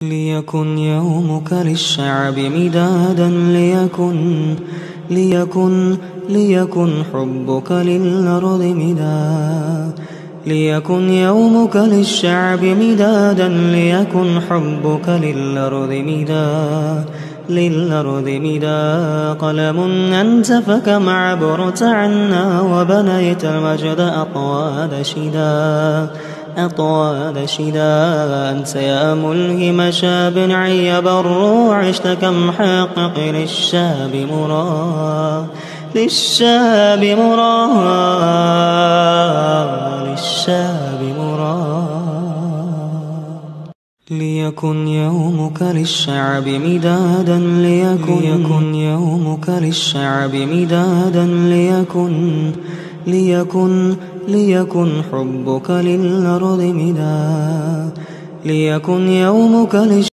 ليكن يومك للشعب مدادا، ليكن حبك للأرض مدادا. ليكن يومك للشعب مدادا، ليكن حبك للأرض مدادا. قلم أنت فكم عبرت عنا، وبنيت المجد أطوال شدا. أنت يا ملهم شاب عيب الروع، عشت كم حقق للشاب مراد. ليكن يومك للشعب مدادا، ليكن يومك للشعب مدادا. ليكن حبك للأرض مدادا. ليكن يومك